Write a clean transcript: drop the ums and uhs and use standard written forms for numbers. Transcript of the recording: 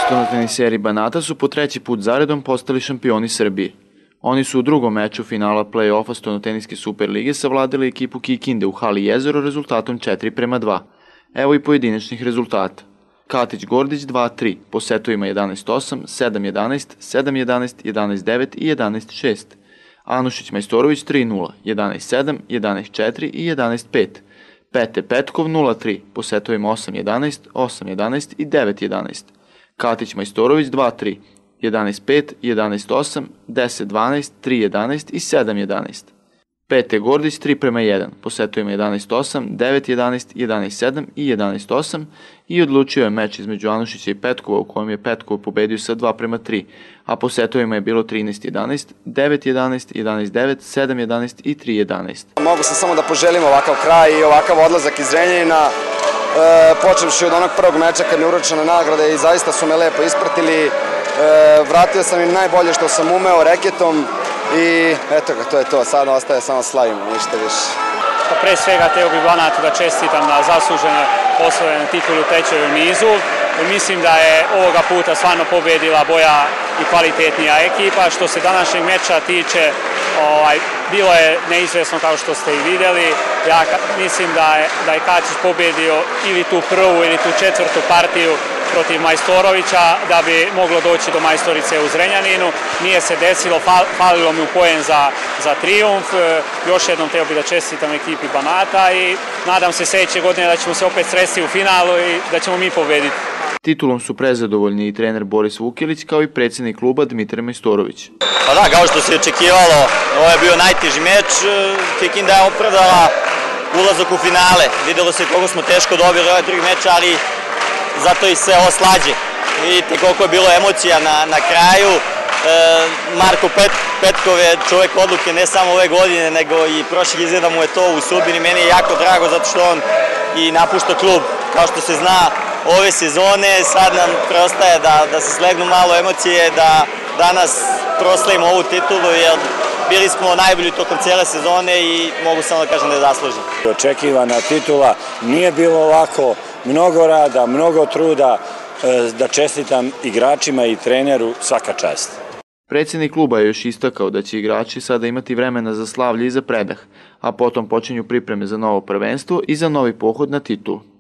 Stonoteniseri Banata su po treći put zaredom postali šampioni Srbije. Oni su u drugom meču finala play-offa Stonoteniske Superlige savladali ekipu Kikinde u hali Jezero rezultatom 4:2. Evo i pojedinačnih rezultata. Katić Gordić 2-3, po setovima 11-8, 7-11, 7-11, 11-9 i 11-6. Anušić Majstorović 3-0, 11-7, 11-4 i 11-5. Pete Petkov 0-3, po setovima 8-11, 8-11 i 9-11. Katić Majstorović 2-3, 11-5, 11-8, 10-12, 3-11 i 7-11. Pete Gordić 3:1, po setovima 11-8, 9-11, 11-7 i 11-8 i odlučio je meč između Anušića i Petkova u kojem je Petkov pobedio sa 2:3, a po setovima je bilo 13-11, 9-11, 11-9, 7-11 i 3-11. Mogu sam samo da poželim ovakav kraj i ovakav odlazak iz Zrenjanina, počevši od onog prvog meča kad mi je uručena nagrada i zaista su me lepo ispratili. Vratio sam im najbolje što sam umeo reketom i eto ga, to je to. Sad ostaje samo slavimo, ništa više. Pre svega teo bih Banatu da čestitam na zaslužene osvojene titulu u trećoj nizu. Mislim da je ovoga puta stvarno pobedila bolja i kvalitetnija ekipa. Što se današnjeg meča tiče, bilo je neizvesno kao što ste i videli. Ja mislim da je Katić pobedio ili tu prvu ili tu četvrtu partiju protiv Majstorovića da bi moglo doći do Majstorice u Zrenjaninu. Nije se desilo, falilo mi u poen za trijumf. Još jednom teo bih da čestitam ekipi Banata i nadam se sljedeće godine da ćemo se opet sresti u finalu i da ćemo mi pobediti. Titulom su prezadovoljni i trener Boris Vukilić kao i predsjednik kluba Dmitrij Majstorović. Pa da, kao što se očekivalo, ovo je bio najteži meč. Kikinda je opravdala ulazak u finale. Videlo se koliko smo teško dobili ovaj drugi meč, ali zato i sve ovo slađe. Vidite koliko je bilo emocija na kraju. Marko Petkov je čovjek odluke ne samo ove godine, nego i prošle izgleda mu je to u sudbini. Meni je jako drago zato što on i napušta klub, kao što se zna, ove sezone. Sad nam preostaje da se slegnu malo emocije, da danas proslavimo ovu titulu, jer bili smo najbolji tokom cijele sezone i mogu samo da kažem da je zaslužen. Očekivana titula, nije bilo lako, mnogo rada, mnogo truda, da čestitam igračima i treneru, svaka čast. Predsjednik kluba je još istakao da će igrači sada imati vremena za slavlje i za predah, a potom počinju pripreme za novo prvenstvo i za novi pohod na titulu.